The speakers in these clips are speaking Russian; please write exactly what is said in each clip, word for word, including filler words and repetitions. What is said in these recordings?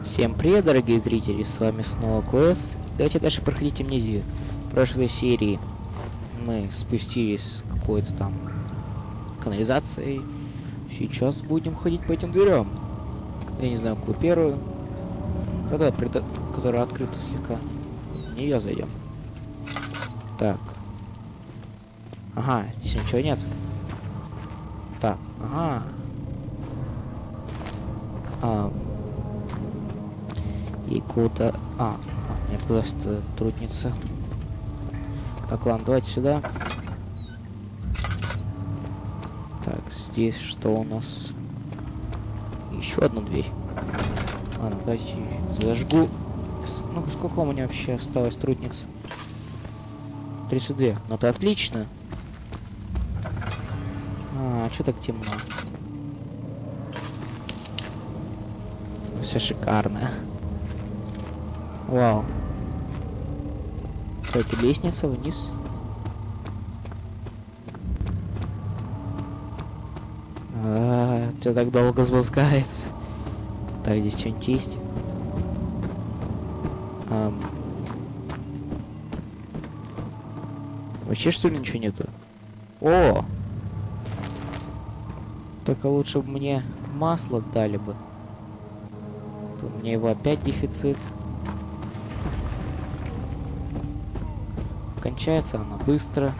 Всем привет, дорогие зрители, с вами снова Квест. Давайте дальше проходить амнезию. В прошлой серии мы спустились с какой-то там канализацией. Сейчас будем ходить по этим дверям. Я не знаю, какую первую. Тогда, которая открыта слегка. В нее зайдем. Так. Ага, здесь ничего нет. Так, ага. А, и куда... А, а, мне показалось, что трудница. Так, ладно, давайте сюда. Так, здесь что у нас? Еще одну дверь. Ладно, давайте зажгу. Ну, сколько у меня вообще осталось трудниц? тридцать два. Ну, это отлично. А, что так темно? Все шикарно. Вау. Кстати, лестница вниз. А, это так долго спускается. Так, здесь что-нибудь есть? А, вообще, что ли, ничего нету? О! Только лучше бы мне масло дали бы. У меня его опять дефицит. Кончается она быстро.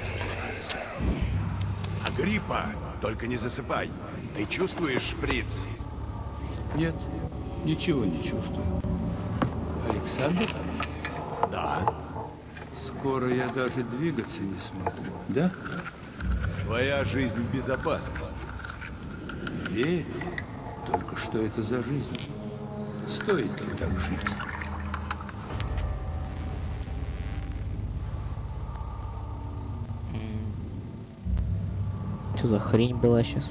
Агриппа, только не засыпай. Ты чувствуешь шприц? Нет, ничего не чувствую. Александр? Да. Скоро я даже двигаться не смогу, да? Твоя жизнь в безопасности. Верю. Только что это за жизнь? Стоит ли так жить? Что за хрень была сейчас?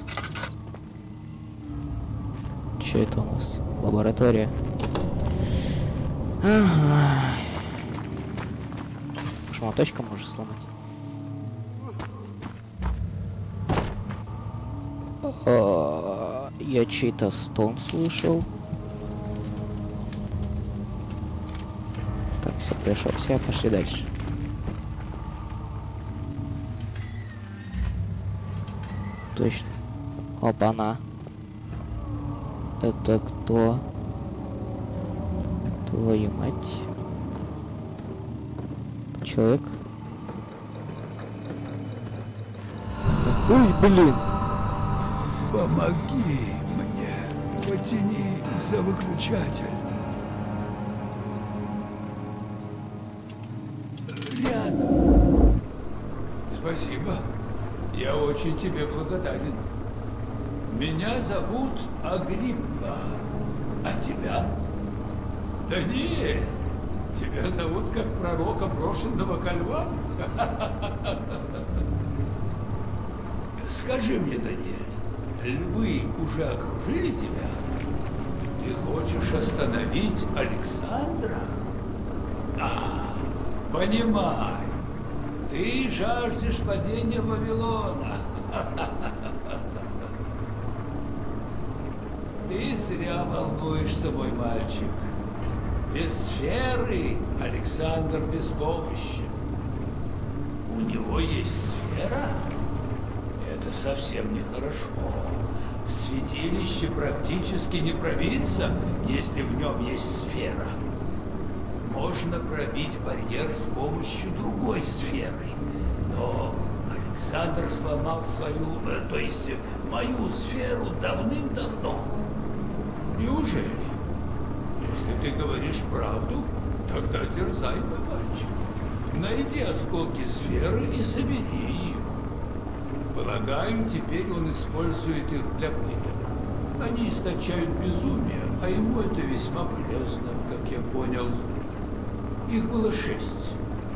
Что это у нас? Лаборатория. Ага. Шмоточка можешь сломать. О, я чей-то стон слышал. Так, все, пришел, все, пошли дальше. Точно. Опа-на. Это кто? Твою мать. Человек. Ой, блин. Помоги мне. Потяни за выключатель. Рядом. Спасибо. Я очень тебе благодарен. Меня зовут Агриппа. А тебя? Даниэль. Тебя зовут как пророка, брошенного ко львам? Скажи мне, Даниэль, львы уже окружили тебя? Ты хочешь остановить Александра? А, понимаю. Ты жаждешь падения Вавилона. Ты зря волнуешься, мой мальчик. Без сферы Александр беспомощен. У него есть сфера? Это совсем нехорошо. В святилище практически не пробиться, если в нем есть сфера. Можно пробить барьер с помощью другой сферы. Но Александр сломал свою, э, то есть мою сферу давным-давно. Неужели? Если ты говоришь правду, тогда дерзай, мой мальчик. Найди осколки сферы и собери ее. Полагаю, теперь он использует их для пыток. Они источают безумие, а ему это весьма полезно, как я понял. Их было шесть.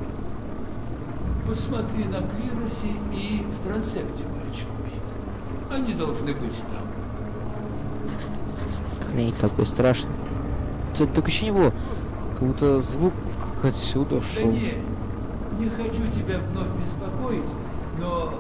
Посмотри на клиросе и в трансепте, мальчик мой. Они должны быть там. Хрень такой страшный. Это только еще него. Как будто звук как отсюда шел. Да нет, не хочу тебя вновь беспокоить, но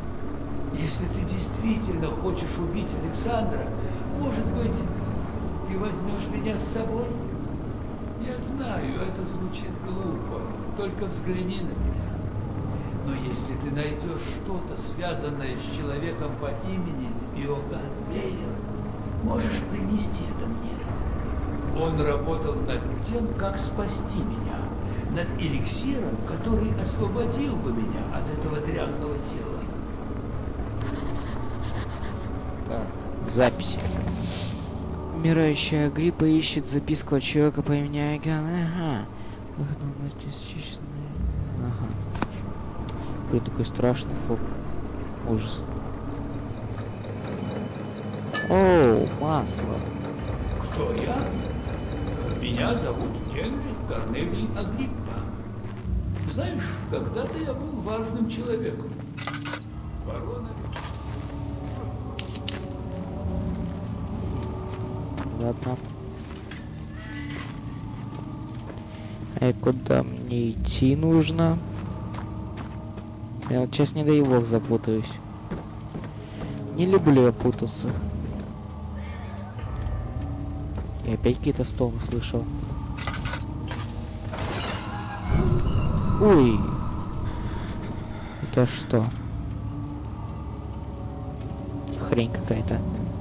если ты действительно хочешь убить Александра, может быть, ты Ты возьмешь меня с собой? Я знаю, это звучит глупо. Только взгляни на меня. Но если ты найдешь что-то, связанное с человеком по имени Иоганн Мейер, можешь принести это мне. Он работал над тем, как спасти меня. Над эликсиром, который освободил бы меня от этого дряхлого тела. Так, записи. Умирающая Агриппа ищет записку от человека по имени Иоганн. Ага. Ага. Блин, такой страшный фок. Ужас. О, масло. Кто я? Меня зовут Генрих Корнелий Агриппа. Знаешь, когда-то я был важным человеком. Ворона. Ладно. А куда мне идти нужно? Я вот сейчас не дай бог запутаюсь. Не люблю я путаться. И опять какие-то столы слышал. Ой. Это что? Хрень какая-то.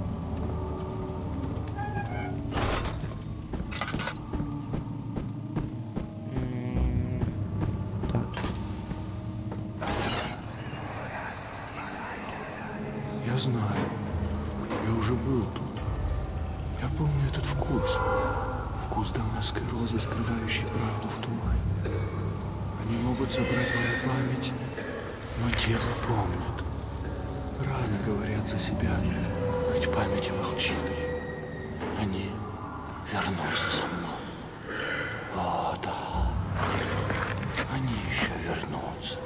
Я знаю. Я уже был тут. Я помню этот вкус. Вкус дамасской розы, скрывающей правду в тумане. Они могут забрать мою память, но тело помнит. Раны говорят за себя, хоть память и молчит. Они вернутся со мной. О, да. Они еще вернутся.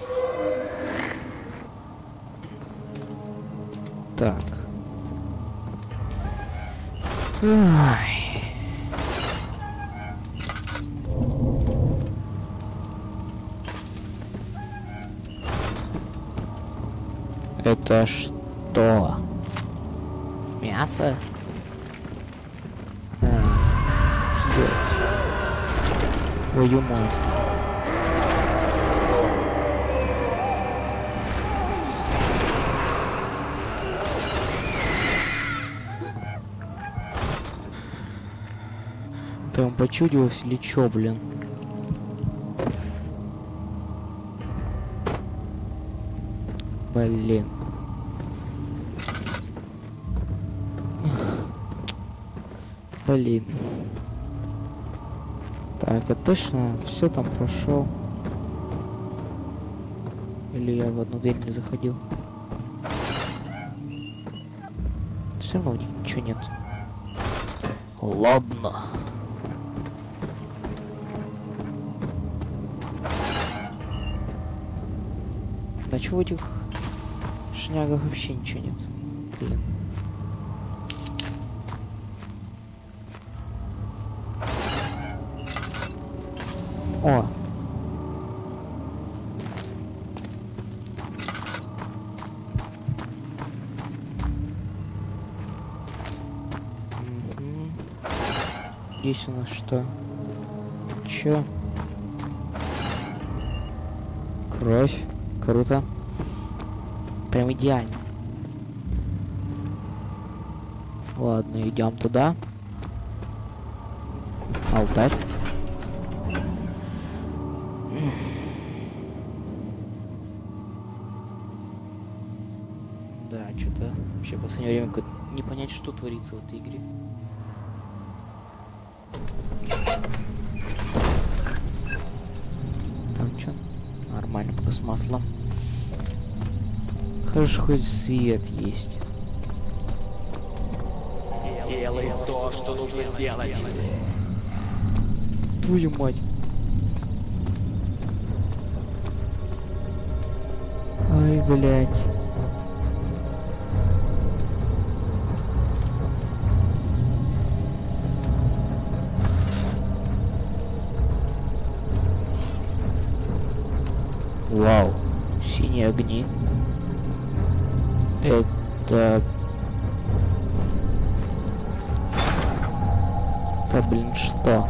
Так. Ай. Это что? Мясо? А, ждёте. Твою мать. Там почудилось или чё, блин? Блин. Блин. Так, я точно все там прошел. Или я в одну дверь не заходил? Все равно ничего нет. Ладно. Да чего в этих шнягах вообще ничего нет? Блин. О! Угу. Здесь у нас что? Чё? Кровь. Круто. Прям идеально. Ладно, идем туда. Алтарь. Да, что-то вообще в последнее время не понять, что творится в этой игре. Там что? Нормально, пока с маслом. Хорошо, хоть свет есть. Делай то, что нужно сделать. Твою мать. Ой, блядь. Вау, синие огни. Это... Это, блин, что?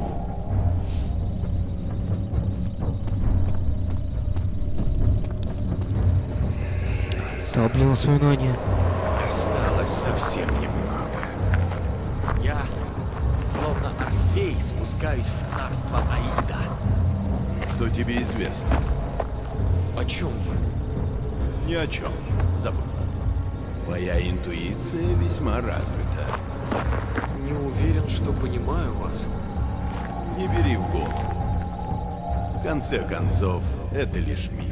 Да, блин, воспоминания. Осталось совсем немного. Я, словно Орфей, спускаюсь в царство Аида. Что тебе известно? О чем вы? Ни о чем. Забудь. Твоя интуиция весьма развита. Не уверен, что понимаю вас. Не бери в голову. В конце концов, это лишь миф.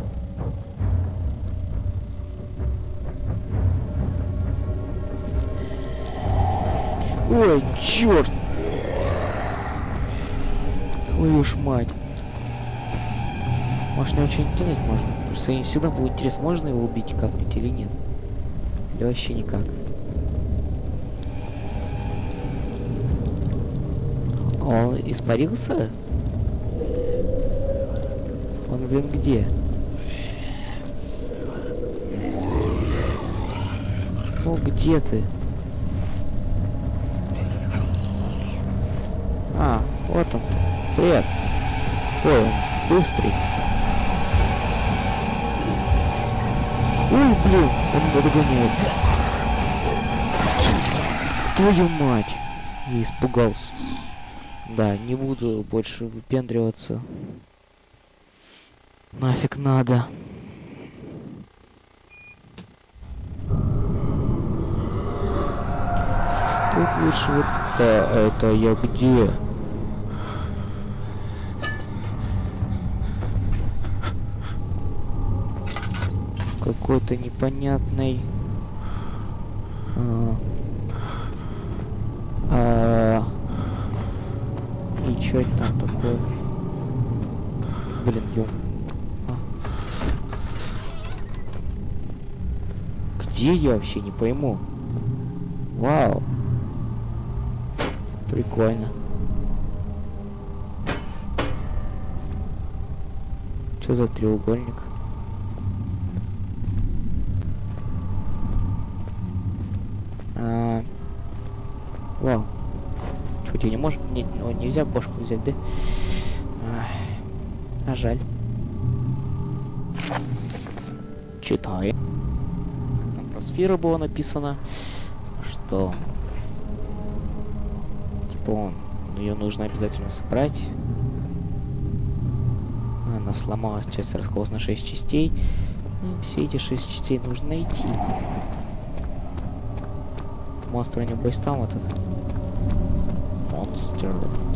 Ой, черт! Твою ж мать. Может, мне что-нибудь кинуть можно? Потому что мне всегда было интересно, можно его убить как-нибудь или нет. Или вообще никак. Он испарился? Он, блин, где? Ну, где ты? А, вот он. Привет. Ой, он быстрый. Ой, блин, он меня догоняет. Твою мать. Я испугался. Да, не буду больше выпендриваться. Нафиг надо. Тут лучше вот... Да, это я где? Какой-то непонятный... А... А... И чё это там такое? Блин, ё... А. Где я вообще, не пойму. Вау. Прикольно. Что за треугольник? А... Вау. Чего тебе не можешь? Не, ну, нельзя бошку взять, да? А, а жаль. Читай. Там про сферу было написано, что типа он, ее нужно обязательно собрать. Она сломалась, часть раскололась на шесть частей. И все эти шесть частей нужно найти. Монстр, небось, там вот этот. Монстр.